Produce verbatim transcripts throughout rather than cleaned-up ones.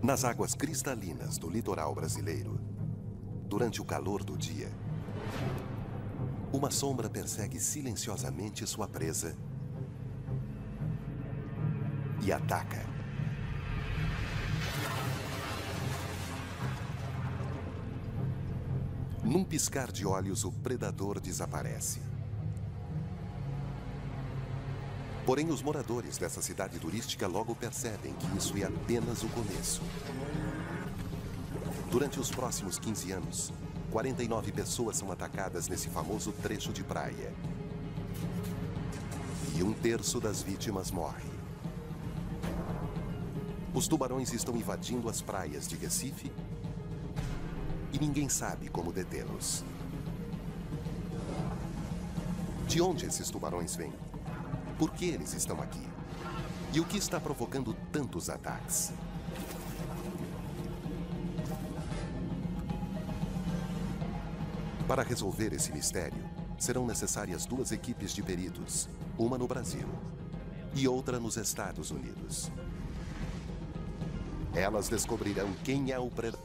Nas águas cristalinas do litoral brasileiro, durante o calor do dia, uma sombra persegue silenciosamente sua presa e ataca. Num piscar de olhos, o predador desaparece. Porém, os moradores dessa cidade turística logo percebem que isso é apenas o começo. Durante os próximos quinze anos, quarenta e nove pessoas são atacadas nesse famoso trecho de praia. E um terço das vítimas morre. Os tubarões estão invadindo as praias de Recife e ninguém sabe como detê-los. De onde esses tubarões vêm? Por que eles estão aqui? E o que está provocando tantos ataques? Para resolver esse mistério, serão necessárias duas equipes de peritos, uma no Brasil e outra nos Estados Unidos. Elas descobrirão quem é o predador.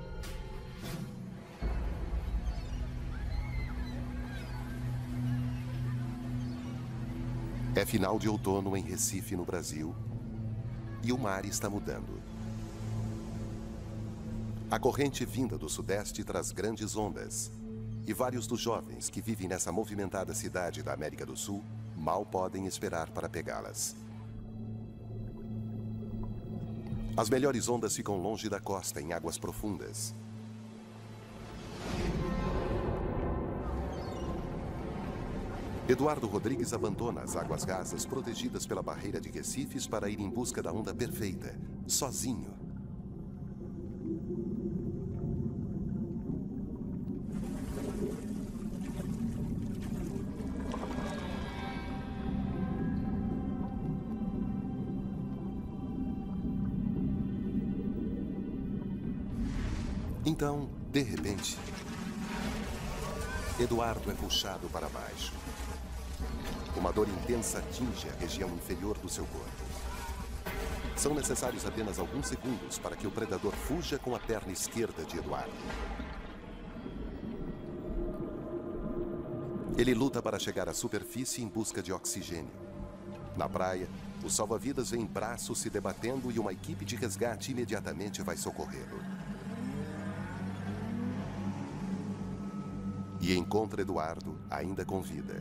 É final de outono em Recife, no Brasil, e o mar está mudando. A corrente vinda do sudeste traz grandes ondas, e vários dos jovens que vivem nessa movimentada cidade da América do Sul mal podem esperar para pegá-las. As melhores ondas ficam longe da costa, em águas profundas. Eduardo Rodrigues abandona as águas rasas protegidas pela barreira de Recifes para ir em busca da onda perfeita, sozinho. Então, de repente, Eduardo é puxado para baixo. Uma dor intensa atinge a região inferior do seu corpo. São necessários apenas alguns segundos para que o predador fuja com a perna esquerda de Eduardo. Ele luta para chegar à superfície em busca de oxigênio. Na praia, os salva-vidas veem braços se debatendo e uma equipe de resgate imediatamente vai socorrê-lo. E encontra Eduardo ainda com vida.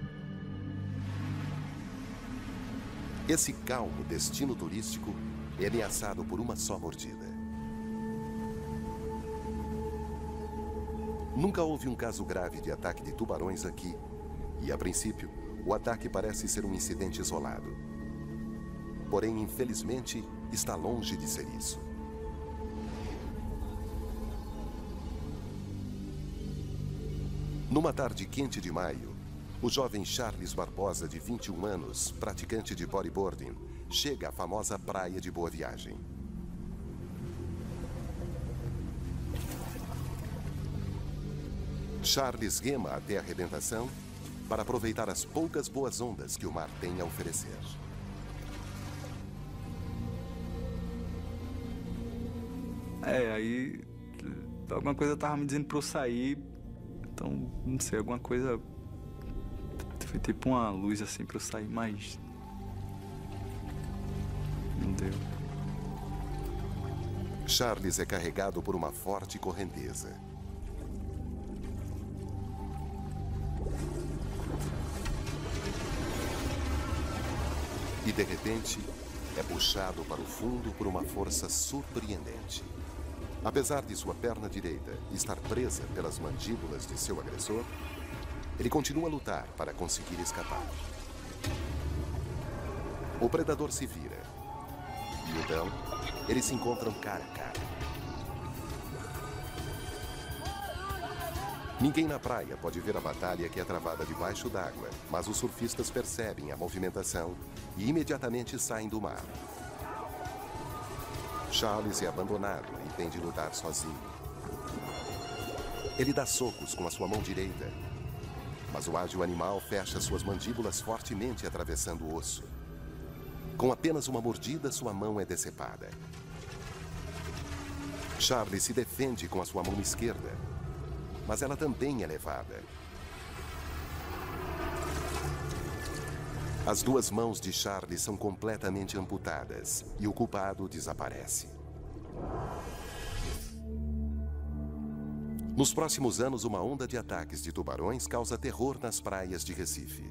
Esse calmo destino turístico é ameaçado por uma só mordida. Nunca houve um caso grave de ataque de tubarões aqui. E, a princípio, o ataque parece ser um incidente isolado. Porém, infelizmente, está longe de ser isso. Numa tarde quente de maio, o jovem Charles Barbosa, de vinte e um anos, praticante de bodyboarding, chega à famosa praia de Boa Viagem. Charles rema até a arrebentação para aproveitar as poucas boas ondas que o mar tem a oferecer. É, aí alguma coisa tava me dizendo pra eu sair, então, não sei, alguma coisa... Foi tipo uma luz assim pra eu sair, mas... Não deu. Charles é carregado por uma forte correnteza. E, de repente, é puxado para o fundo por uma força surpreendente. Apesar de sua perna direita estar presa pelas mandíbulas de seu agressor, ele continua a lutar para conseguir escapar. O predador se vira. E então, eles se encontram cara a cara. Ninguém na praia pode ver a batalha que é travada debaixo d'água, mas os surfistas percebem a movimentação e imediatamente saem do mar. Charles é abandonado e tem de lutar sozinho. Ele dá socos com a sua mão direita, mas o ágil animal fecha suas mandíbulas fortemente atravessando o osso. Com apenas uma mordida, sua mão é decepada. Charlie se defende com a sua mão esquerda, mas ela também é levada. As duas mãos de Charlie são completamente amputadas e o culpado desaparece. Nos próximos anos, uma onda de ataques de tubarões causa terror nas praias de Recife.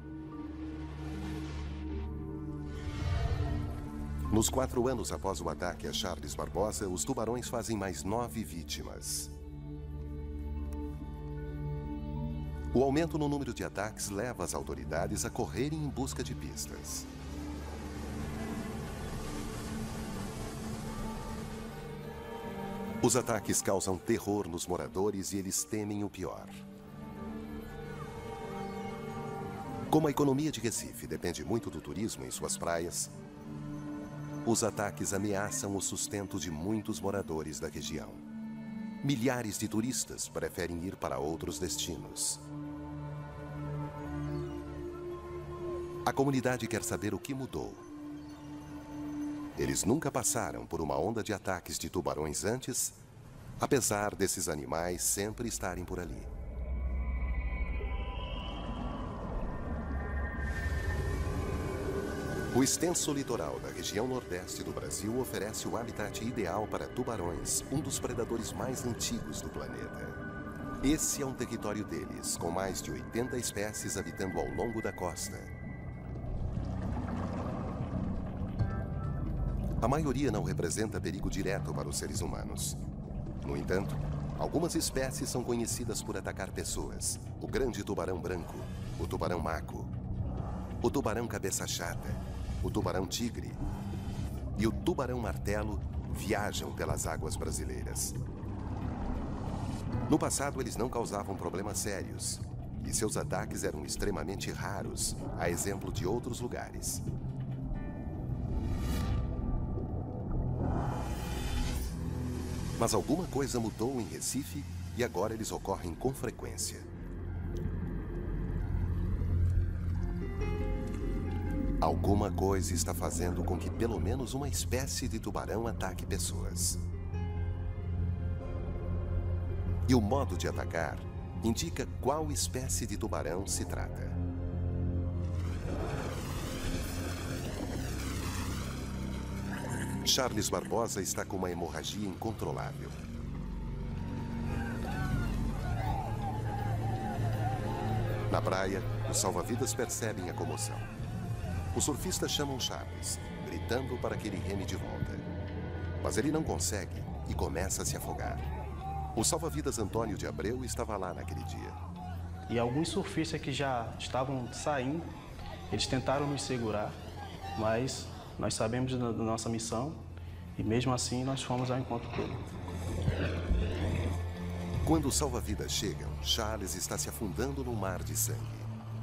Nos quatro anos após o ataque a Charles Barbosa, os tubarões fazem mais nove vítimas. O aumento no número de ataques leva as autoridades a correrem em busca de pistas. Os ataques causam terror nos moradores e eles temem o pior. Como a economia de Recife depende muito do turismo em suas praias, os ataques ameaçam o sustento de muitos moradores da região. Milhares de turistas preferem ir para outros destinos. A comunidade quer saber o que mudou. Eles nunca passaram por uma onda de ataques de tubarões antes, apesar desses animais sempre estarem por ali. O extenso litoral da região nordeste do Brasil oferece o habitat ideal para tubarões, um dos predadores mais antigos do planeta. Esse é um território deles, com mais de oitenta espécies habitando ao longo da costa. A maioria não representa perigo direto para os seres humanos. No entanto, algumas espécies são conhecidas por atacar pessoas. O grande tubarão branco, o tubarão maco, o tubarão cabeça chata, o tubarão tigre e o tubarão martelo viajam pelas águas brasileiras. No passado, eles não causavam problemas sérios e seus ataques eram extremamente raros, a exemplo de outros lugares. Mas alguma coisa mudou em Recife e agora eles ocorrem com frequência. Alguma coisa está fazendo com que pelo menos uma espécie de tubarão ataque pessoas. E o modo de atacar indica qual espécie de tubarão se trata. Charles Barbosa está com uma hemorragia incontrolável. Na praia, os salva-vidas percebem a comoção. Os surfistas chamam Charles, gritando para que ele reme de volta. Mas ele não consegue e começa a se afogar. O salva-vidas Antônio de Abreu estava lá naquele dia. E alguns surfistas que já estavam saindo, eles tentaram nos segurar, mas nós sabemos da nossa missão e mesmo assim nós fomos ao encontro dele. Quando os salva-vidas chegam, Charles está se afundando no mar de sangue.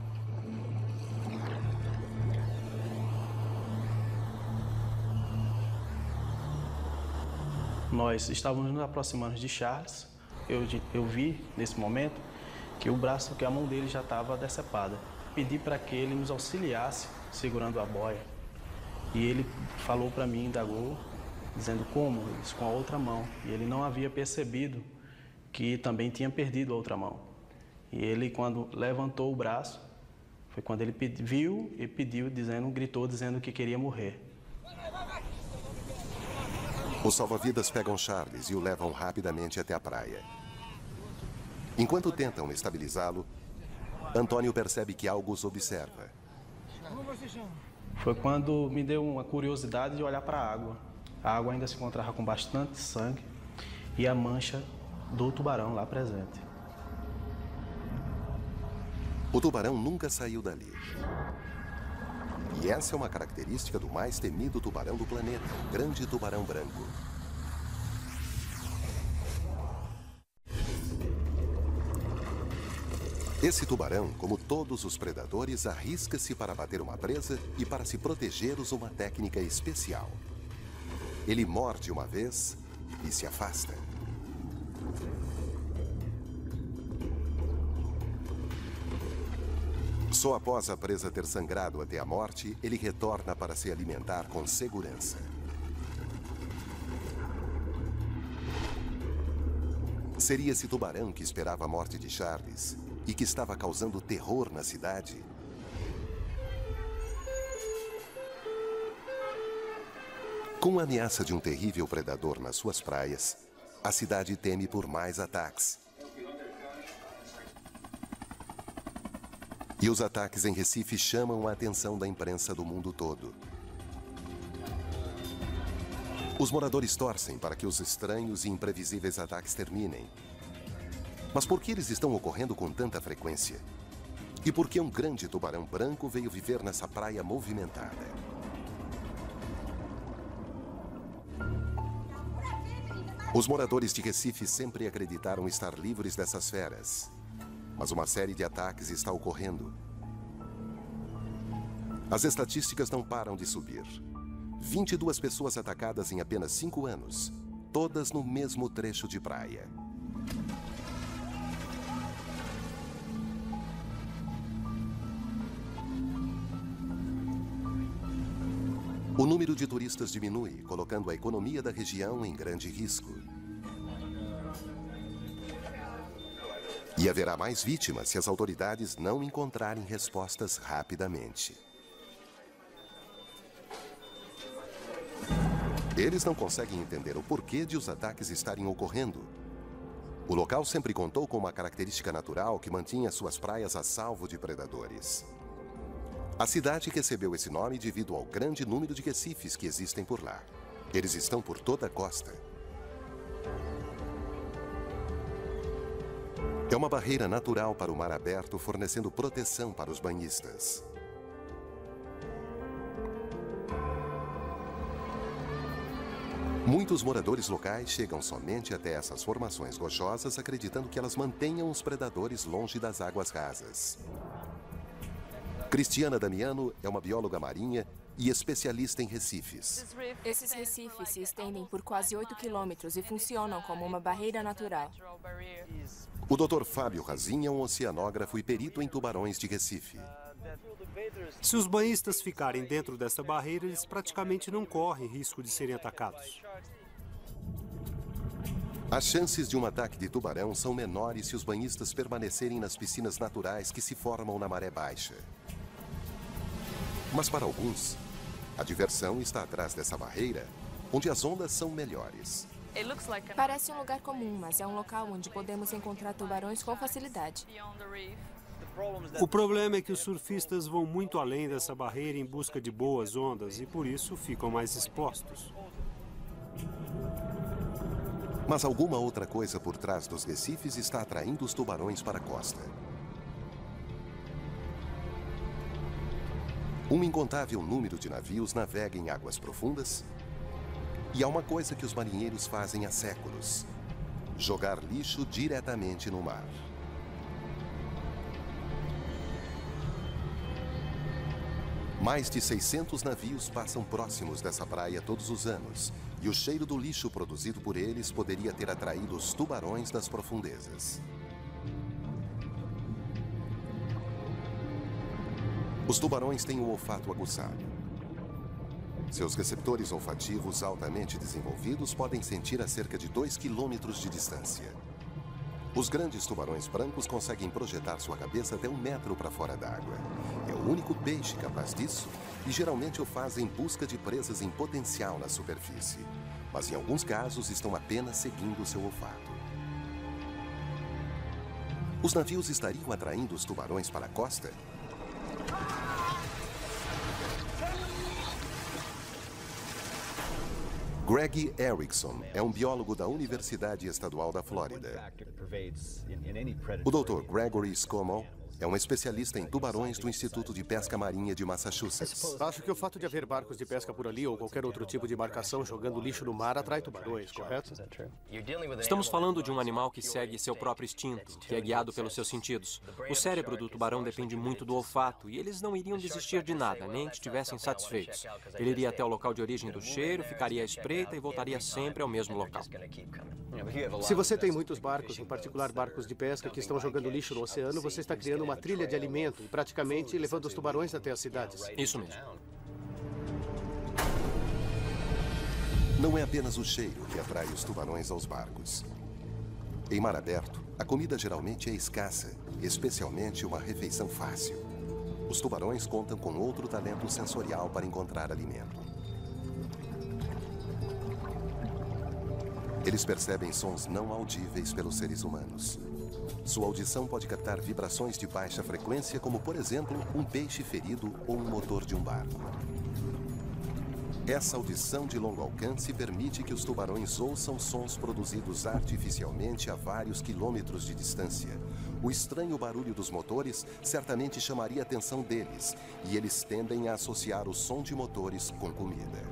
Nós estávamos nos aproximando de Charles. Eu, eu vi, nesse momento, que o braço, que a mão dele já estava decepada. Pedi para que ele nos auxiliasse, segurando a boia. E ele falou para mim, indagou, dizendo como? Eu disse, com a outra mão. E ele não havia percebido que também tinha perdido a outra mão. E ele, quando levantou o braço, foi quando ele pedi, viu e pediu, dizendo, gritou, dizendo que queria morrer. Os salva-vidas pegam Charles e o levam rapidamente até a praia. Enquanto tentam estabilizá-lo, Antônio percebe que algo os observa. Foi quando me deu uma curiosidade de olhar para a água. A água ainda se encontrava com bastante sangue e a mancha do tubarão lá presente. O tubarão nunca saiu dali. E essa é uma característica do mais temido tubarão do planeta, o grande tubarão branco. Esse tubarão, como todos os predadores, arrisca-se para bater uma presa e para se proteger usa uma técnica especial. Ele morde uma vez e se afasta. Só após a presa ter sangrado até a morte, ele retorna para se alimentar com segurança. Seria esse tubarão que esperava a morte de Charles e que estava causando terror na cidade? Com a ameaça de um terrível predador nas suas praias, a cidade teme por mais ataques. E os ataques em Recife chamam a atenção da imprensa do mundo todo. Os moradores torcem para que os estranhos e imprevisíveis ataques terminem. Mas por que eles estão ocorrendo com tanta frequência? E por que um grande tubarão branco veio viver nessa praia movimentada? Os moradores de Recife sempre acreditaram estar livres dessas feras. Mas uma série de ataques está ocorrendo. As estatísticas não param de subir. vinte e duas pessoas atacadas em apenas cinco anos, todas no mesmo trecho de praia. O número de turistas diminui, colocando a economia da região em grande risco. E haverá mais vítimas se as autoridades não encontrarem respostas rapidamente. Eles não conseguem entender o porquê de os ataques estarem ocorrendo. O local sempre contou com uma característica natural que mantinha suas praias a salvo de predadores. A cidade recebeu esse nome devido ao grande número de recifes que existem por lá. Eles estão por toda a costa. É uma barreira natural para o mar aberto, fornecendo proteção para os banhistas. Muitos moradores locais chegam somente até essas formações rochosas, acreditando que elas mantenham os predadores longe das águas rasas. Cristiana Damiano é uma bióloga marinha e especialista em recifes. Esses recifes se estendem por quase oito quilômetros e funcionam como uma barreira natural. O doutor Fábio Razin é um oceanógrafo e perito em tubarões de Recife. Se os banhistas ficarem dentro dessa barreira, eles praticamente não correm risco de serem atacados. As chances de um ataque de tubarão são menores se os banhistas permanecerem nas piscinas naturais que se formam na maré baixa. Mas para alguns, a diversão está atrás dessa barreira, onde as ondas são melhores. Parece um lugar comum, mas é um local onde podemos encontrar tubarões com facilidade. O problema é que os surfistas vão muito além dessa barreira em busca de boas ondas e por isso ficam mais expostos. Mas alguma outra coisa por trás dos recifes está atraindo os tubarões para a costa. Um incontável número de navios navega em águas profundas. E há uma coisa que os marinheiros fazem há séculos: jogar lixo diretamente no mar. Mais de seiscentos navios passam próximos dessa praia todos os anos, e o cheiro do lixo produzido por eles poderia ter atraído os tubarões das profundezas. Os tubarões têm o olfato aguçado. Seus receptores olfativos altamente desenvolvidos podem sentir a cerca de dois quilômetros de distância. Os grandes tubarões brancos conseguem projetar sua cabeça até um metro para fora d'água. É o único peixe capaz disso e geralmente o fazem em busca de presas em potencial na superfície. Mas em alguns casos estão apenas seguindo seu olfato. Os navios estariam atraindo os tubarões para a costa? Greg Erickson é um biólogo da Universidade Estadual da Flórida. O doutor Gregory Skomal é um especialista em tubarões do Instituto de Pesca Marinha de Massachusetts. Acho que o fato de haver barcos de pesca por ali ou qualquer outro tipo de embarcação jogando lixo no mar atrai tubarões, correto? Estamos falando de um animal que segue seu próprio instinto, que é guiado pelos seus sentidos. O cérebro do tubarão depende muito do olfato e eles não iriam desistir de nada, nem que estivessem satisfeitos. Ele iria até o local de origem do cheiro, ficaria à espreita e voltaria sempre ao mesmo local. Se você tem muitos barcos, em particular barcos de pesca, que estão jogando lixo no oceano, você está criando uma trilha de alimento e praticamente levando os tubarões até as cidades. Isso mesmo. Não é apenas o cheiro que atrai os tubarões aos barcos. Em mar aberto, a comida geralmente é escassa, especialmente uma refeição fácil. Os tubarões contam com outro talento sensorial para encontrar alimento. Eles percebem sons não audíveis pelos seres humanos. Sua audição pode captar vibrações de baixa frequência, como, por exemplo, um peixe ferido ou um motor de um barco. Essa audição de longo alcance permite que os tubarões ouçam sons produzidos artificialmente a vários quilômetros de distância. O estranho barulho dos motores certamente chamaria a atenção deles, e eles tendem a associar o som de motores com comida.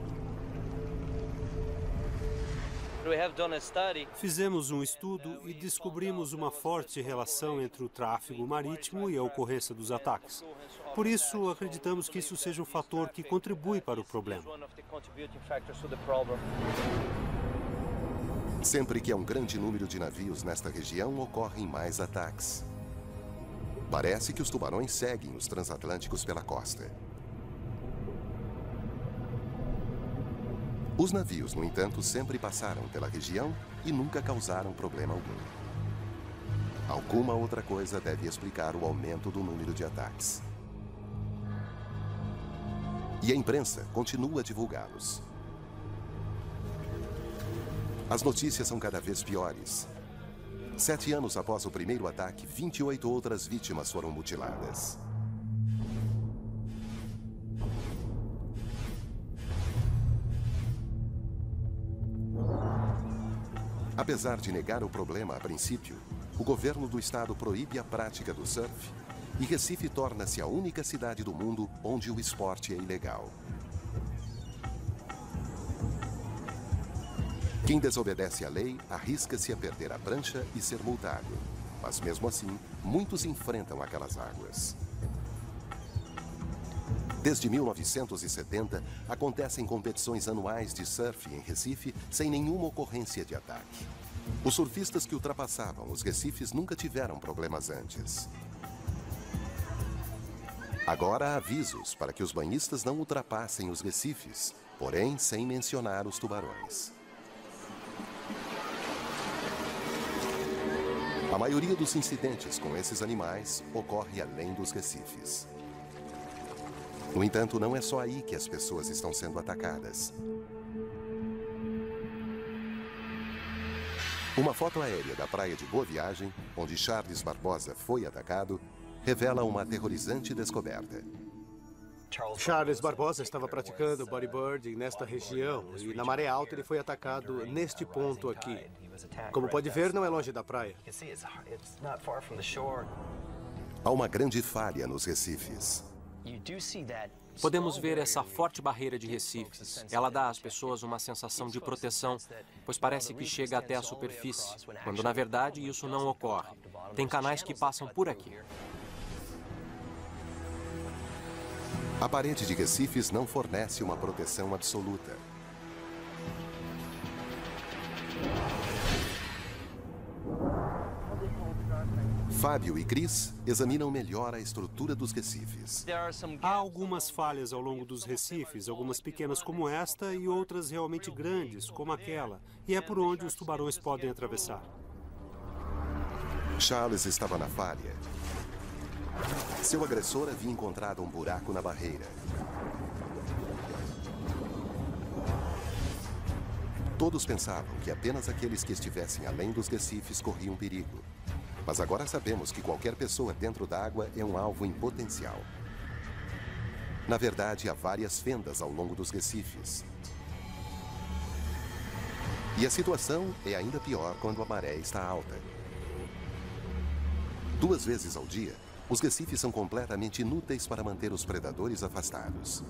Fizemos um estudo e descobrimos uma forte relação entre o tráfego marítimo e a ocorrência dos ataques. Por isso, acreditamos que isso seja um fator que contribui para o problema. Sempre que há um grande número de navios nesta região, ocorrem mais ataques. Parece que os tubarões seguem os transatlânticos pela costa. Os navios, no entanto, sempre passaram pela região e nunca causaram problema algum. Alguma outra coisa deve explicar o aumento do número de ataques. E a imprensa continua a divulgá-los. As notícias são cada vez piores. Sete anos após o primeiro ataque, vinte e oito outras vítimas foram mutiladas. Apesar de negar o problema a princípio, o governo do estado proíbe a prática do surf e Recife torna-se a única cidade do mundo onde o esporte é ilegal. Quem desobedece à lei arrisca-se a perder a prancha e ser multado. Mas mesmo assim, muitos enfrentam aquelas águas. Desde mil novecentos e setenta, acontecem competições anuais de surf em Recife sem nenhuma ocorrência de ataque. Os surfistas que ultrapassavam os recifes nunca tiveram problemas antes. Agora há avisos para que os banhistas não ultrapassem os recifes, porém sem mencionar os tubarões. A maioria dos incidentes com esses animais ocorre além dos recifes. No entanto, não é só aí que as pessoas estão sendo atacadas. Uma foto aérea da praia de Boa Viagem, onde Charles Barbosa foi atacado, revela uma aterrorizante descoberta. Charles Barbosa estava praticando bodyboarding nesta região e na maré alta ele foi atacado neste ponto aqui. Como pode ver, não é longe da praia. Há uma grande falha nos recifes. Podemos ver essa forte barreira de recifes. Ela dá às pessoas uma sensação de proteção, pois parece que chega até a superfície, quando na verdade isso não ocorre. Tem canais que passam por aqui. A parede de recifes não fornece uma proteção absoluta. Fábio e Cris examinam melhor a estrutura dos recifes. Há algumas falhas ao longo dos recifes, algumas pequenas como esta e outras realmente grandes, como aquela, e é por onde os tubarões podem atravessar. Charles estava na falha. Seu agressor havia encontrado um buraco na barreira. Todos pensavam que apenas aqueles que estivessem além dos recifes corriam perigo. Mas agora sabemos que qualquer pessoa dentro d'água é um alvo em potencial. Na verdade, há várias fendas ao longo dos recifes. E a situação é ainda pior quando a maré está alta. Duas vezes ao dia, os recifes são completamente inúteis para manter os predadores afastados.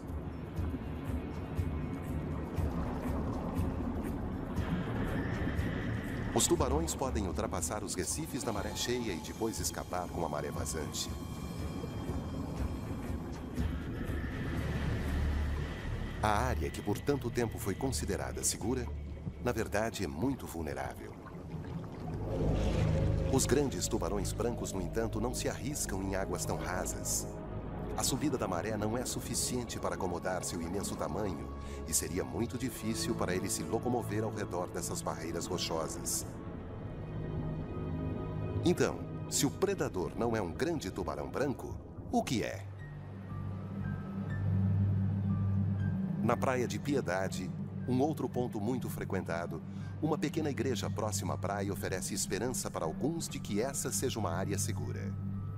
Os tubarões podem ultrapassar os recifes na maré cheia e depois escapar com a maré vazante. A área que por tanto tempo foi considerada segura, na verdade é muito vulnerável. Os grandes tubarões brancos, no entanto, não se arriscam em águas tão rasas. A subida da maré não é suficiente para acomodar seu imenso tamanho e seria muito difícil para ele se locomover ao redor dessas barreiras rochosas. Então, se o predador não é um grande tubarão branco, o que é? Na Praia de Piedade, um outro ponto muito frequentado, uma pequena igreja próxima à praia oferece esperança para alguns de que essa seja uma área segura.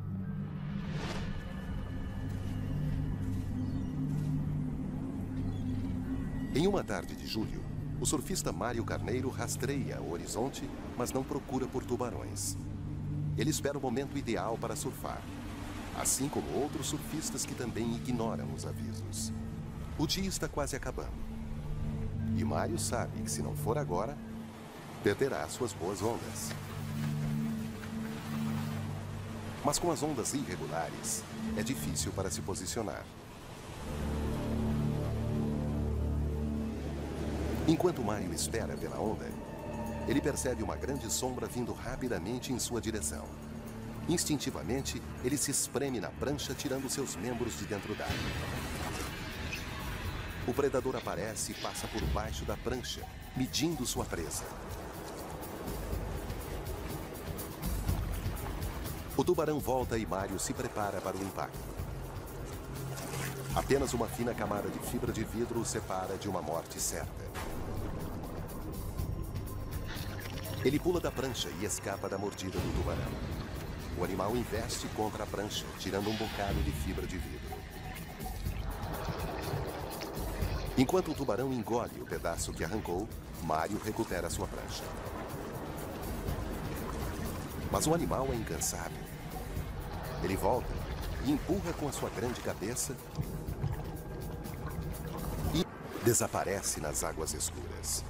Em uma tarde de julho, o surfista Mário Carneiro rastreia o horizonte, mas não procura por tubarões. Ele espera o momento ideal para surfar, assim como outros surfistas que também ignoram os avisos. O dia está quase acabando. E Mário sabe que se não for agora, perderá suas boas ondas. Mas com as ondas irregulares, é difícil para se posicionar. Enquanto Mário espera pela onda, ele percebe uma grande sombra vindo rapidamente em sua direção. Instintivamente, ele se espreme na prancha, tirando seus membros de dentro d'água. O predador aparece e passa por baixo da prancha, medindo sua presa. O tubarão volta e Mário se prepara para o impacto. Apenas uma fina camada de fibra de vidro o separa de uma morte certa. Ele pula da prancha e escapa da mordida do tubarão. O animal investe contra a prancha, tirando um bocado de fibra de vidro. Enquanto o tubarão engole o pedaço que arrancou, Mário recupera sua prancha. Mas o animal é incansável. Ele volta e empurra com a sua grande cabeça e desaparece nas águas escuras.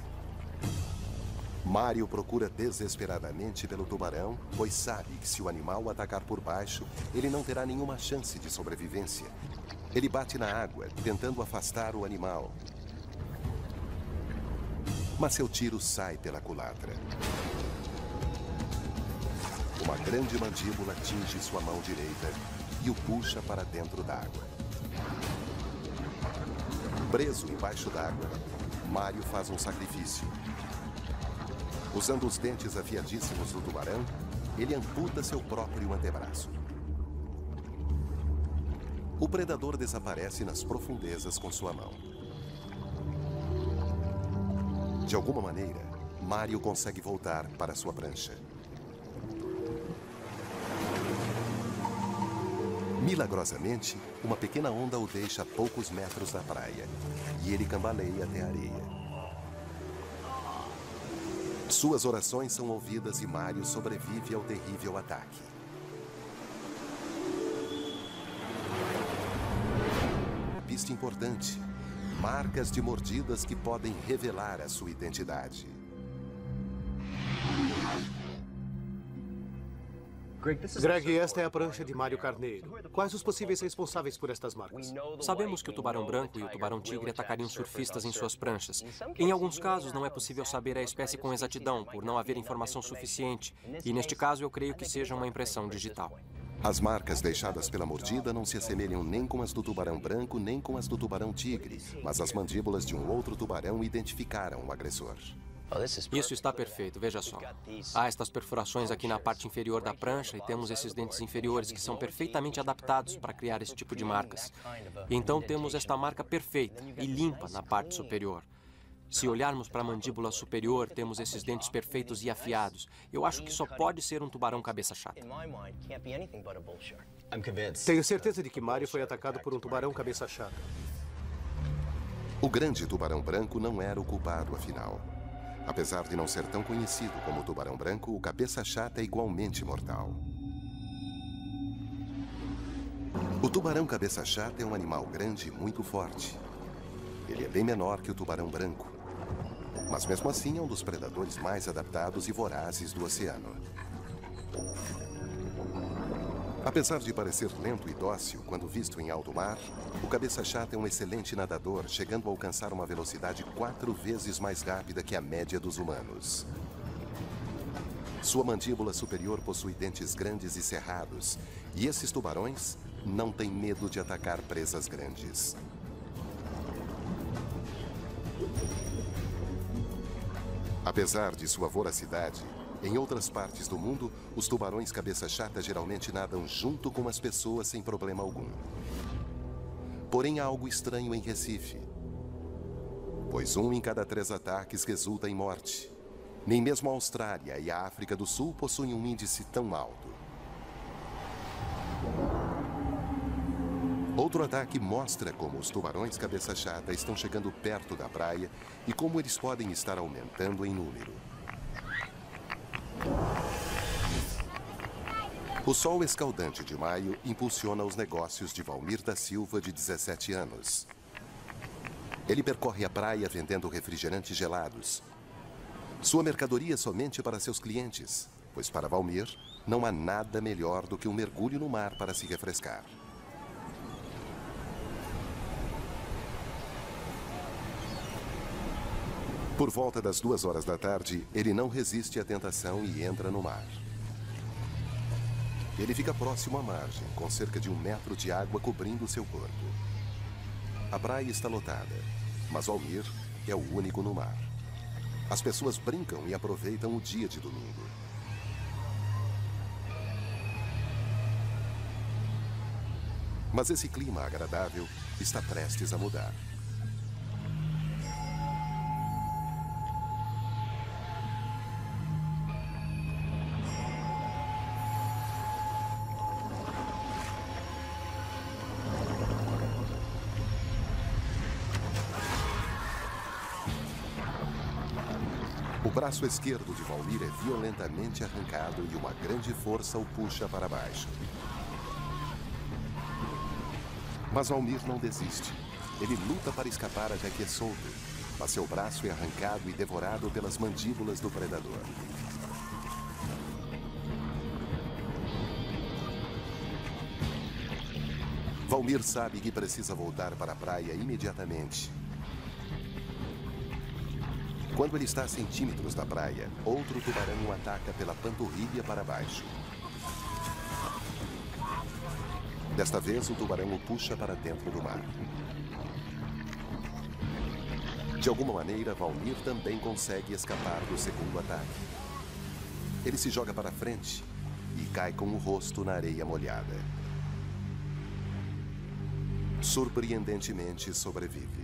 Mário procura desesperadamente pelo tubarão, pois sabe que se o animal atacar por baixo, ele não terá nenhuma chance de sobrevivência. Ele bate na água, tentando afastar o animal. Mas seu tiro sai pela culatra. Uma grande mandíbula atinge sua mão direita e o puxa para dentro d'água. Preso embaixo d'água, Mário faz um sacrifício. Usando os dentes afiadíssimos do tubarão, ele amputa seu próprio antebraço. O predador desaparece nas profundezas com sua mão. De alguma maneira, Mário consegue voltar para sua prancha. Milagrosamente, uma pequena onda o deixa a poucos metros da praia, e ele cambaleia até a areia. Suas orações são ouvidas e Mário sobrevive ao terrível ataque. Pista importante: marcas de mordidas que podem revelar a sua identidade. Greg, esta é a prancha de Mário Carneiro. Quais os possíveis responsáveis por estas marcas? Sabemos que o tubarão branco e o tubarão tigre atacariam surfistas em suas pranchas. Em alguns casos, não é possível saber a espécie com exatidão, por não haver informação suficiente. E neste caso, eu creio que seja uma impressão digital. As marcas deixadas pela mordida não se assemelham nem com as do tubarão branco, nem com as do tubarão tigre, mas as mandíbulas de um outro tubarão identificaram o agressor. Isso está perfeito, veja só. Há estas perfurações aqui na parte inferior da prancha e temos esses dentes inferiores que são perfeitamente adaptados para criar esse tipo de marcas. Então temos esta marca perfeita e limpa na parte superior. Se olharmos para a mandíbula superior, temos esses dentes perfeitos e afiados. Eu acho que só pode ser um tubarão cabeça chata. Tenho certeza de que Mário foi atacado por um tubarão cabeça chata. O grande tubarão branco não era o culpado, afinal. Apesar de não ser tão conhecido como o tubarão branco, o cabeça chata é igualmente mortal. O tubarão cabeça chata é um animal grande e muito forte. Ele é bem menor que o tubarão branco, mas mesmo assim é um dos predadores mais adaptados e vorazes do oceano. Apesar de parecer lento e dócil quando visto em alto mar, o cabeça chata é um excelente nadador, chegando a alcançar uma velocidade quatro vezes mais rápida que a média dos humanos. Sua mandíbula superior possui dentes grandes e cerrados, e esses tubarões não têm medo de atacar presas grandes. Apesar de sua voracidade, Em outras partes do mundo, os tubarões cabeça-chata geralmente nadam junto com as pessoas sem problema algum. Porém, há algo estranho em Recife, pois um em cada três ataques resulta em morte. Nem mesmo a Austrália e a África do Sul possuem um índice tão alto. Outro ataque mostra como os tubarões cabeça-chata estão chegando perto da praia e como eles podem estar aumentando em número. O sol escaldante de maio impulsiona os negócios de Valmir da Silva, de dezessete anos. Ele percorre a praia vendendo refrigerantes gelados. Sua mercadoria é somente para seus clientes, pois para Valmir não há nada melhor do que um mergulho no mar para se refrescar. Por volta das duas horas da tarde, ele não resiste à tentação e entra no mar. Ele fica próximo à margem, com cerca de um metro de água cobrindo seu corpo. A praia está lotada, mas Valmir é o único no mar. As pessoas brincam e aproveitam o dia de domingo. Mas esse clima agradável está prestes a mudar. O braço esquerdo de Valmir é violentamente arrancado e uma grande força o puxa para baixo. Mas Valmir não desiste. Ele luta para escapar até que é solto, mas seu braço é arrancado e devorado pelas mandíbulas do predador. Valmir sabe que precisa voltar para a praia imediatamente. Quando ele está a centímetros da praia, outro tubarão o ataca pela panturrilha para baixo. Desta vez, o tubarão o puxa para dentro do mar. De alguma maneira, Valmir também consegue escapar do segundo ataque. Ele se joga para frente e cai com o rosto na areia molhada. Surpreendentemente, sobrevive.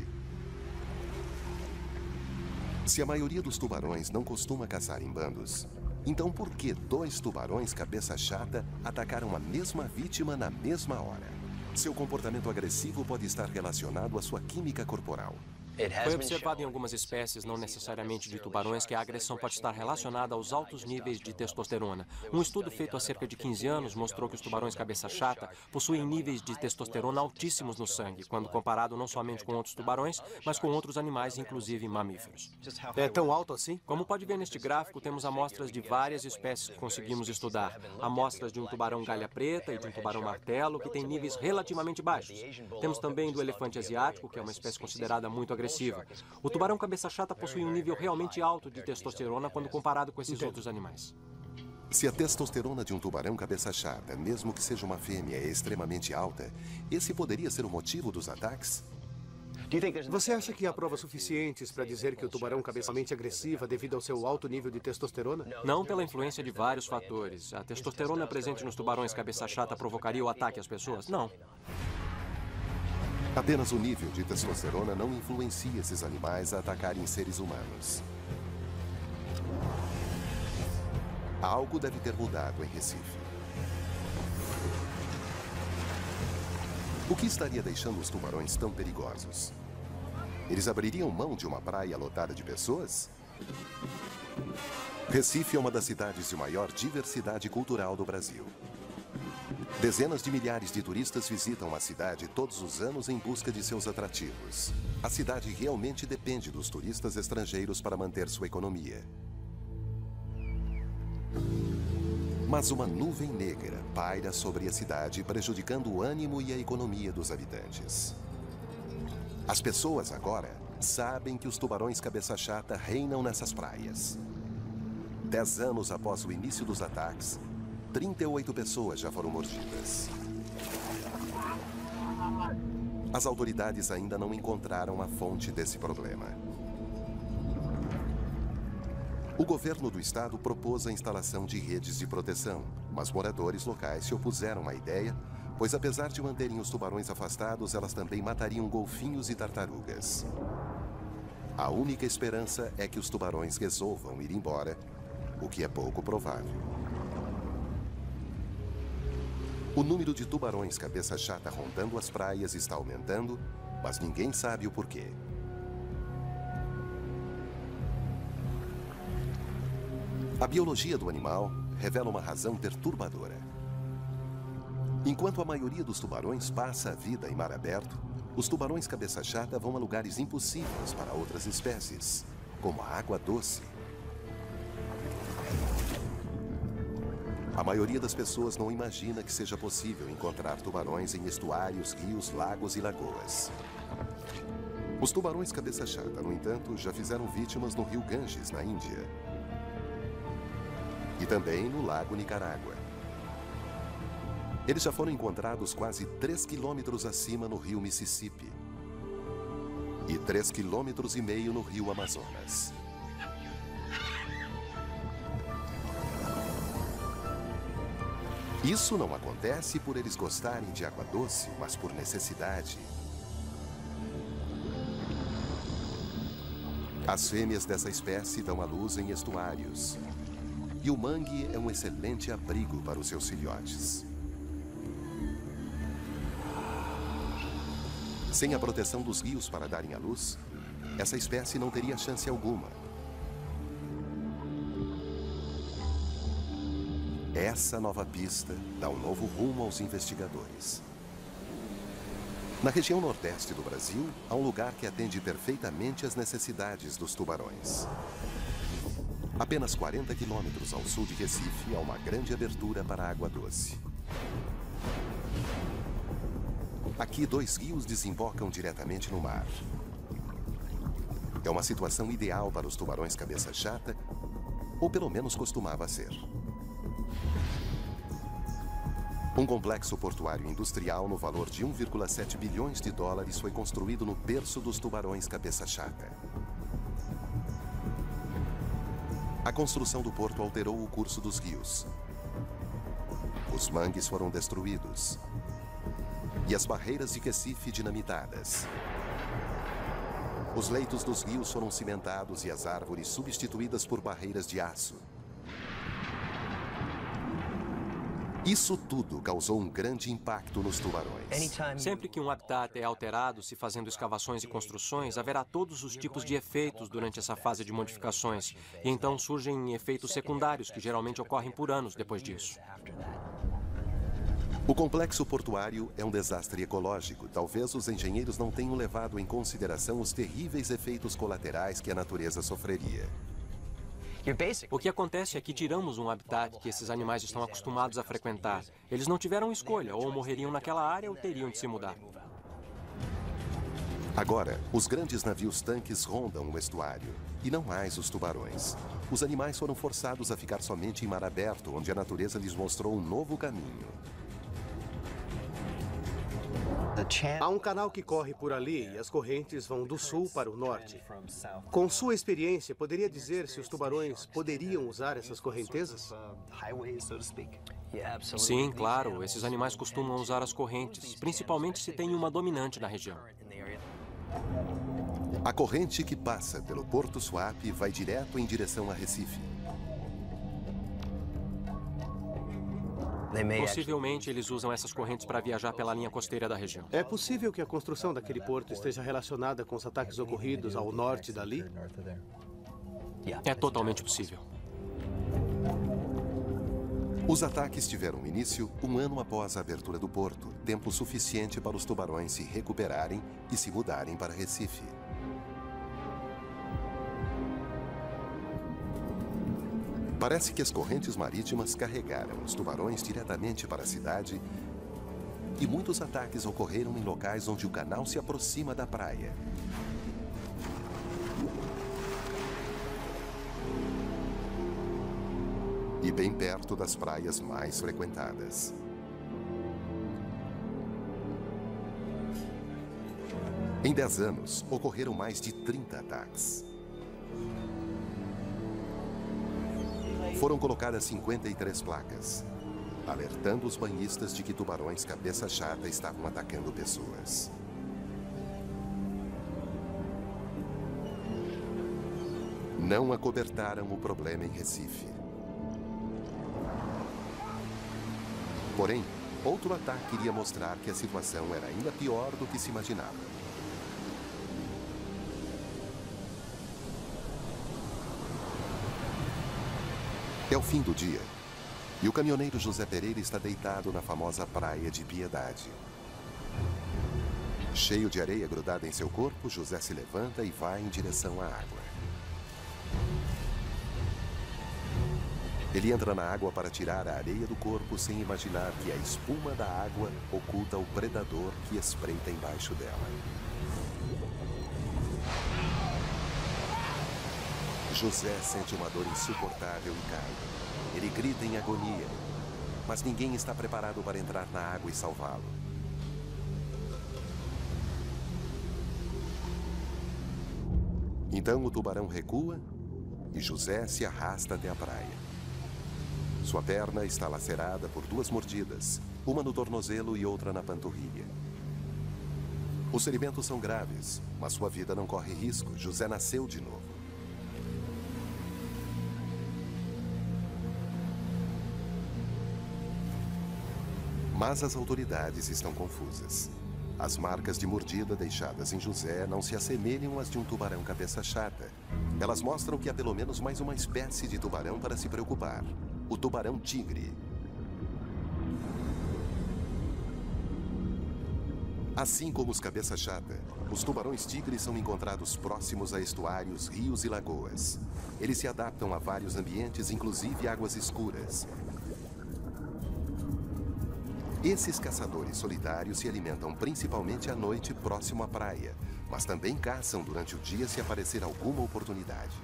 Se a maioria dos tubarões não costuma caçar em bandos, então por que dois tubarões cabeça-chata atacaram a mesma vítima na mesma hora? Seu comportamento agressivo pode estar relacionado à sua química corporal. Foi observado em algumas espécies, não necessariamente de tubarões, que a agressão pode estar relacionada aos altos níveis de testosterona. Um estudo feito há cerca de quinze anos mostrou que os tubarões cabeça-chata possuem níveis de testosterona altíssimos no sangue, quando comparado não somente com outros tubarões, mas com outros animais, inclusive mamíferos. É tão alto assim? Como pode ver neste gráfico, temos amostras de várias espécies que conseguimos estudar. Amostras de um tubarão galha preta e de um tubarão martelo, que têm níveis relativamente baixos. Temos também do elefante asiático, que é uma espécie considerada muito agressiva. O tubarão cabeça-chata possui um nível realmente alto de testosterona quando comparado com esses outros animais. Se a testosterona de um tubarão cabeça-chata, mesmo que seja uma fêmea, é extremamente alta, esse poderia ser o motivo dos ataques? Você acha que há provas suficientes para dizer que o tubarão cabeça-mente agressiva devido ao seu alto nível de testosterona? Não pela influência de vários fatores. A testosterona presente nos tubarões cabeça-chata provocaria o ataque às pessoas? Não. Apenas o nível de testosterona não influencia esses animais a atacarem seres humanos. Algo deve ter mudado em Recife. O que estaria deixando os tubarões tão perigosos? Eles abririam mão de uma praia lotada de pessoas? Recife é uma das cidades de maior diversidade cultural do Brasil. Dezenas de milhares de turistas visitam a cidade todos os anos em busca de seus atrativos. A cidade realmente depende dos turistas estrangeiros para manter sua economia. Mas uma nuvem negra paira sobre a cidade, prejudicando o ânimo e a economia dos habitantes. As pessoas agora sabem que os tubarões cabeça-chata reinam nessas praias. Dez anos após o início dos ataques, trinta e oito pessoas já foram mordidas. As autoridades ainda não encontraram a fonte desse problema. O governo do estado propôs a instalação de redes de proteção, mas moradores locais se opuseram à ideia, pois apesar de manterem os tubarões afastados, elas também matariam golfinhos e tartarugas. A única esperança é que os tubarões resolvam ir embora, o que é pouco provável. O número de tubarões cabeça chata rondando as praias está aumentando, mas ninguém sabe o porquê. A biologia do animal revela uma razão perturbadora. Enquanto a maioria dos tubarões passa a vida em mar aberto, os tubarões cabeça chata vão a lugares impossíveis para outras espécies, como a água doce. A maioria das pessoas não imagina que seja possível encontrar tubarões em estuários, rios, lagos e lagoas. Os tubarões cabeça chata, no entanto, já fizeram vítimas no rio Ganges, na Índia. E também no lago Nicarágua. Eles já foram encontrados quase três quilômetros acima no rio Mississippi e três quilômetros e meio no rio Amazonas. Isso não acontece por eles gostarem de água doce, mas por necessidade. As fêmeas dessa espécie dão à luz em estuários. E o mangue é um excelente abrigo para os seus filhotes. Sem a proteção dos rios para darem à luz, essa espécie não teria chance alguma. Essa nova pista dá um novo rumo aos investigadores. Na região nordeste do Brasil, há um lugar que atende perfeitamente às necessidades dos tubarões. Apenas quarenta quilômetros ao sul de Recife, há uma grande abertura para a água doce. Aqui, dois rios desembocam diretamente no mar. É uma situação ideal para os tubarões cabeça chata, ou pelo menos costumava ser. Um complexo portuário industrial no valor de um vírgula sete bilhões de dólares foi construído no berço dos tubarões cabeça chata. A construção do porto alterou o curso dos rios. Os mangues foram destruídos. E as barreiras de Recife dinamitadas. Os leitos dos rios foram cimentados e as árvores substituídas por barreiras de aço. Isso tudo causou um grande impacto nos tubarões. Sempre que um habitat é alterado, se fazendo escavações e construções, haverá todos os tipos de efeitos durante essa fase de modificações. E então surgem efeitos secundários que geralmente ocorrem por anos depois disso. O complexo portuário é um desastre ecológico. Talvez os engenheiros não tenham levado em consideração os terríveis efeitos colaterais que a natureza sofreria. O que acontece é que tiramos um habitat que esses animais estão acostumados a frequentar. Eles não tiveram escolha, ou morreriam naquela área ou teriam de se mudar. Agora, os grandes navios-tanques rondam o estuário, e não mais os tubarões. Os animais foram forçados a ficar somente em mar aberto, onde a natureza lhes mostrou um novo caminho. Há um canal que corre por ali e as correntes vão do sul para o norte. Com sua experiência, poderia dizer se os tubarões poderiam usar essas correntezas? Sim, claro. Esses animais costumam usar as correntes, principalmente se tem uma dominante na região. A corrente que passa pelo Porto Suape vai direto em direção a Recife. Possivelmente eles usam essas correntes para viajar pela linha costeira da região. É possível que a construção daquele porto esteja relacionada com os ataques ocorridos ao norte dali? É totalmente possível. Os ataques tiveram início um ano após a abertura do porto, tempo suficiente para os tubarões se recuperarem e se mudarem para Recife. Parece que as correntes marítimas carregaram os tubarões diretamente para a cidade e muitos ataques ocorreram em locais onde o canal se aproxima da praia. E bem perto das praias mais frequentadas. Em dez anos, ocorreram mais de trinta ataques. Foram colocadas cinquenta e três placas, alertando os banhistas de que tubarões cabeça chata estavam atacando pessoas. Não acobertaram o problema em Recife. Porém, outro ataque iria mostrar que a situação era ainda pior do que se imaginava. É o fim do dia, e o caminhoneiro José Pereira está deitado na famosa praia de Piedade. Cheio de areia grudada em seu corpo, José se levanta e vai em direção à água. Ele entra na água para tirar a areia do corpo sem imaginar que a espuma da água oculta o predador que espreita embaixo dela. José sente uma dor insuportável e cai. Ele grita em agonia, mas ninguém está preparado para entrar na água e salvá-lo. Então o tubarão recua e José se arrasta até a praia. Sua perna está lacerada por duas mordidas, uma no tornozelo e outra na panturrilha. Os ferimentos são graves, mas sua vida não corre risco. José nasceu de novo. Mas as autoridades estão confusas. As marcas de mordida deixadas em José não se assemelham às de um tubarão cabeça chata. Elas mostram que há pelo menos mais uma espécie de tubarão para se preocupar. O tubarão tigre. Assim como os cabeça chata, os tubarões tigres são encontrados próximos a estuários, rios e lagoas. Eles se adaptam a vários ambientes, inclusive águas escuras. Esses caçadores solitários se alimentam principalmente à noite próximo à praia, mas também caçam durante o dia se aparecer alguma oportunidade.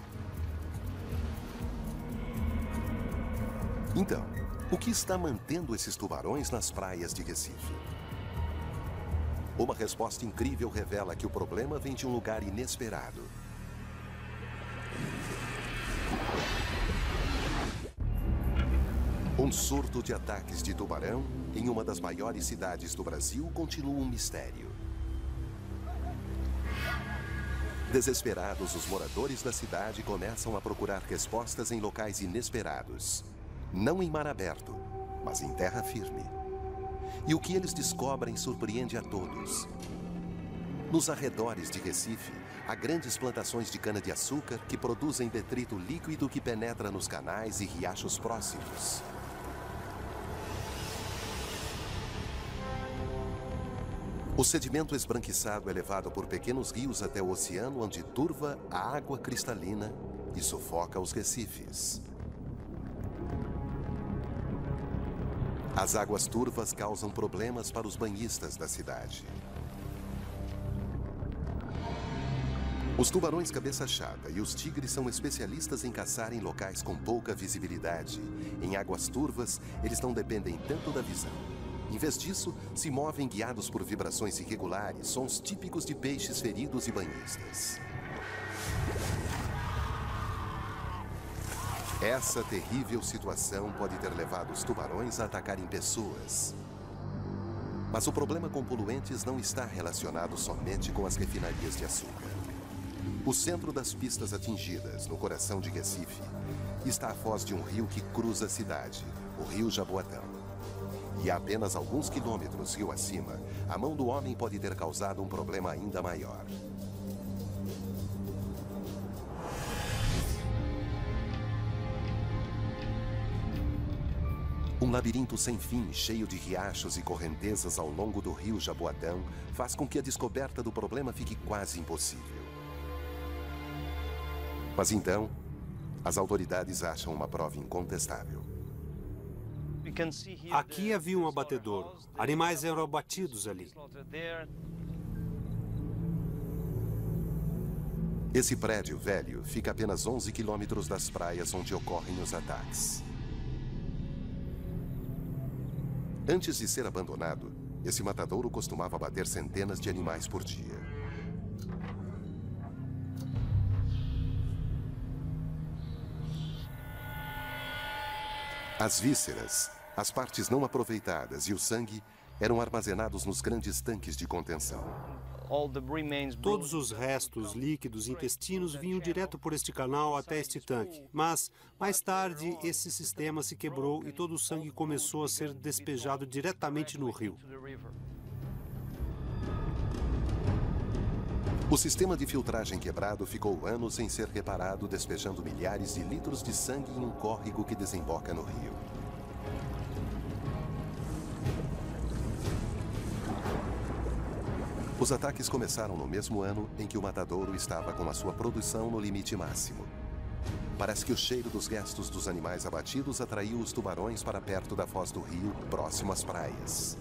Então, o que está mantendo esses tubarões nas praias de Recife? Uma resposta incrível revela que o problema vem de um lugar inesperado. Um surto de ataques de tubarão em uma das maiores cidades do Brasil continua um mistério. Desesperados, os moradores da cidade começam a procurar respostas em locais inesperados. Não em mar aberto, mas em terra firme. E o que eles descobrem surpreende a todos. Nos arredores de Recife, há grandes plantações de cana-de-açúcar que produzem detrito líquido que penetra nos canais e riachos próximos. O sedimento esbranquiçado é levado por pequenos rios até o oceano, onde turva a água cristalina e sufoca os recifes. As águas turvas causam problemas para os banhistas da cidade. Os tubarões cabeça chata e os tigres são especialistas em caçar em locais com pouca visibilidade. Em águas turvas, eles não dependem tanto da visão. Em vez disso, se movem guiados por vibrações irregulares, sons típicos de peixes feridos e banhistas. Essa terrível situação pode ter levado os tubarões a atacarem pessoas. Mas o problema com poluentes não está relacionado somente com as refinarias de açúcar. O centro das pistas atingidas, no coração de Recife, está a foz de um rio que cruza a cidade, o Rio Jaboatão. E a apenas alguns quilômetros rio acima, a mão do homem pode ter causado um problema ainda maior. Um labirinto sem fim, cheio de riachos e correntezas ao longo do rio Jaboatão, faz com que a descoberta do problema fique quase impossível. Mas então, as autoridades acham uma prova incontestável. Aqui havia um abatedouro. Animais eram abatidos ali. Esse prédio velho fica a apenas onze quilômetros das praias onde ocorrem os ataques. Antes de ser abandonado, esse matadouro costumava abater centenas de animais por dia. As vísceras, as partes não aproveitadas e o sangue eram armazenados nos grandes tanques de contenção. Todos os restos líquidos intestinos vinham direto por este canal até este tanque. Mas, mais tarde, esse sistema se quebrou e todo o sangue começou a ser despejado diretamente no rio. O sistema de filtragem quebrado ficou anos sem ser reparado, despejando milhares de litros de sangue em um córrego que desemboca no rio. Os ataques começaram no mesmo ano em que o matadouro estava com a sua produção no limite máximo. Parece que o cheiro dos restos dos animais abatidos atraiu os tubarões para perto da foz do rio, próximo às praias.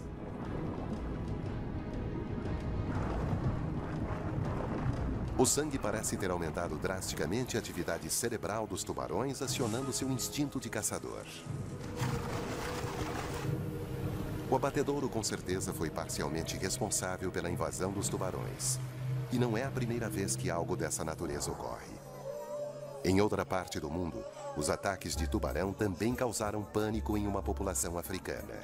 O sangue parece ter aumentado drasticamente a atividade cerebral dos tubarões, acionando seu instinto de caçador. O abatedouro com certeza foi parcialmente responsável pela invasão dos tubarões. E não é a primeira vez que algo dessa natureza ocorre. Em outra parte do mundo, os ataques de tubarão também causaram pânico em uma população africana.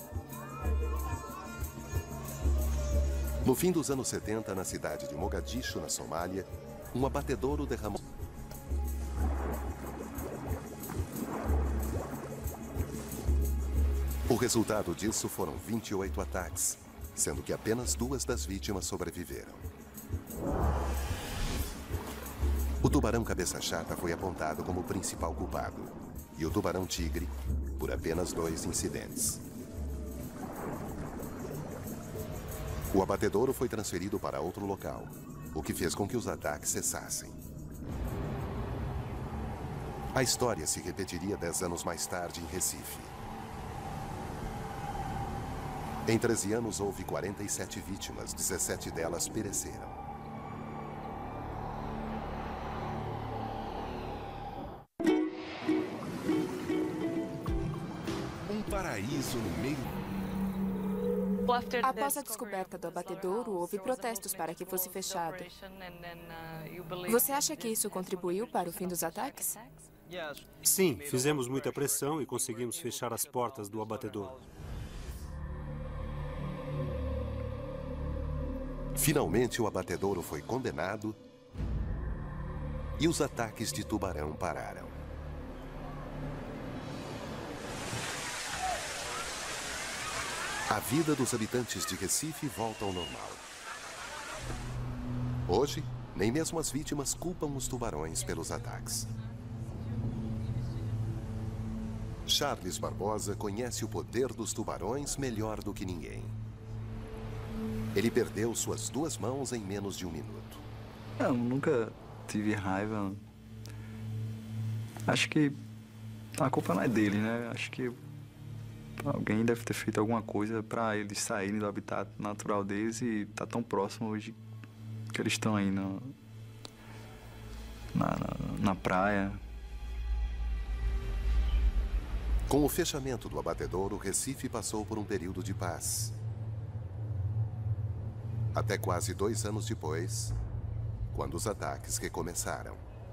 No fim dos anos setenta, na cidade de Mogadishu, na Somália, um abatedouro derramou... O resultado disso foram vinte e oito ataques, sendo que apenas duas das vítimas sobreviveram. O tubarão cabeça chata foi apontado como o principal culpado, e o tubarão tigre por apenas dois incidentes. O abatedouro foi transferido para outro local, o que fez com que os ataques cessassem. A história se repetiria dez anos mais tarde em Recife. Em treze anos, houve quarenta e sete vítimas, dezessete delas pereceram. Um paraíso no meio... Após a descoberta do abatedouro, houve protestos para que fosse fechado. Você acha que isso contribuiu para o fim dos ataques? Sim, fizemos muita pressão e conseguimos fechar as portas do abatedouro. Finalmente, o abatedouro foi condenado e os ataques de tubarão pararam. A vida dos habitantes de Recife volta ao normal. Hoje, nem mesmo as vítimas culpam os tubarões pelos ataques. Charles Barbosa conhece o poder dos tubarões melhor do que ninguém. Ele perdeu suas duas mãos em menos de um minuto. Não, nunca tive raiva. Acho que a culpa não é dele, né? Acho que alguém deve ter feito alguma coisa para eles saírem do habitat natural deles e tá tão próximo hoje que eles estão aí no, na, na, na praia. Com o fechamento do abatedouro, Recife passou por um período de paz. Até quase dois anos depois, quando os ataques recomeçaram.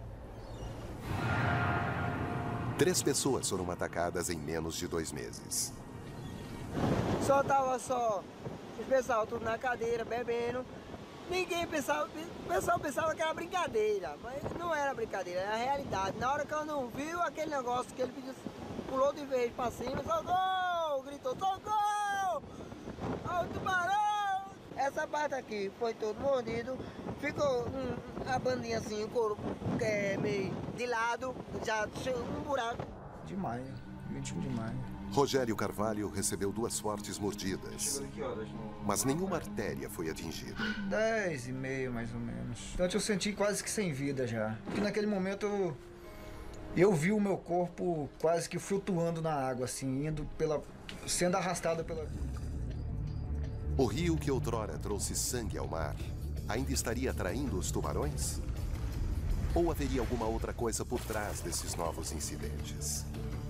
Três pessoas foram atacadas em menos de dois meses. Só tava só o pessoal tudo na cadeira, bebendo. Ninguém pensava, o pessoal pensava que era brincadeira, mas não era brincadeira, era a realidade. Na hora que eu não viu aquele negócio que ele pediu, pulou de vez pra cima, socorro, gritou, socorro, olha o tubarão. Essa parte aqui foi todo mordido, ficou hum, a bandinha assim, o couro é, meio de lado, já chegou um buraco. De maio, vinte e um de maio. Rogério Carvalho recebeu duas fortes mordidas, mas nenhuma artéria foi atingida. Dez e meio, mais ou menos. Então eu senti quase que sem vida já. Porque naquele momento eu, eu vi o meu corpo quase que flutuando na água, assim, indo pela, sendo arrastado pela... O rio que outrora trouxe sangue ao mar ainda estaria atraindo os tubarões? Ou haveria alguma outra coisa por trás desses novos incidentes?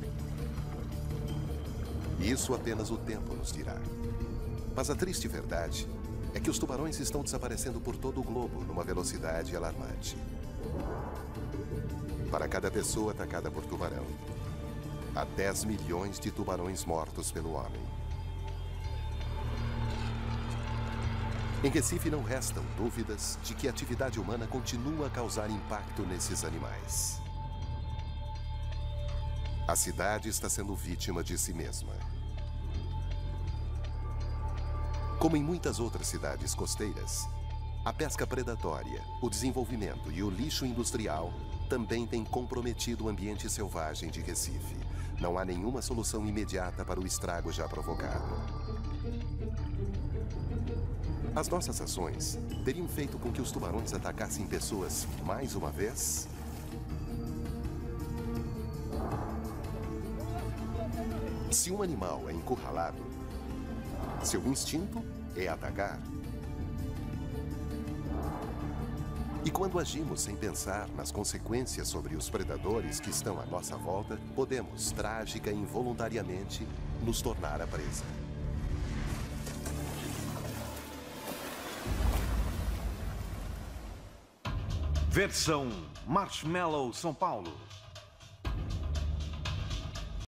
Isso apenas o tempo nos dirá. Mas a triste verdade é que os tubarões estão desaparecendo por todo o globo numa velocidade alarmante. Para cada pessoa atacada por tubarão, a dez milhões de tubarões mortos pelo homem. Em Recife não restam dúvidas de que a atividade humana continua a causar impacto nesses animais. A cidade está sendo vítima de si mesma. Como em muitas outras cidades costeiras, a pesca predatória, o desenvolvimento e o lixo industrial também têm comprometido o ambiente selvagem de Recife. Não há nenhuma solução imediata para o estrago já provocado. As nossas ações teriam feito com que os tubarões atacassem pessoas mais uma vez? Se um animal é encurralado, seu instinto é atacar. E quando agimos sem pensar nas consequências sobre os predadores que estão à nossa volta, podemos, trágica e involuntariamente, nos tornar a presa. Versão Marshmallow São Paulo.